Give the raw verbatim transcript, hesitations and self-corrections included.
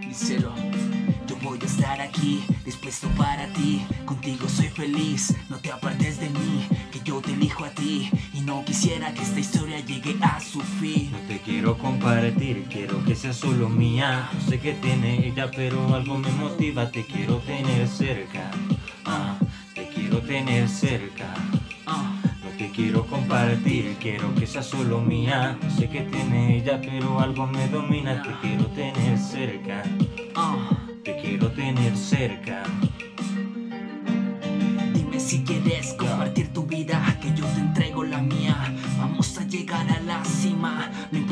Díselo. Yo voy a estar aquí, dispuesto para ti. Contigo soy feliz, no te apartes de mí, que yo te elijo a ti. Y no quisiera que esta historia llegue a su fin. No te quiero compartir, quiero que sea solo mía. No sé qué tiene ella, pero algo me motiva. Te quiero tener cerca, ah, te quiero tener cerca. No te quiero compartir, quiero que sea solo mía. No sé qué tiene ella, pero algo me domina. Te quiero tener cerca, te quiero tener cerca. Dime si quieres compartir tu vida, que yo te entrego la mía. Vamos a llegar a la cima, no importa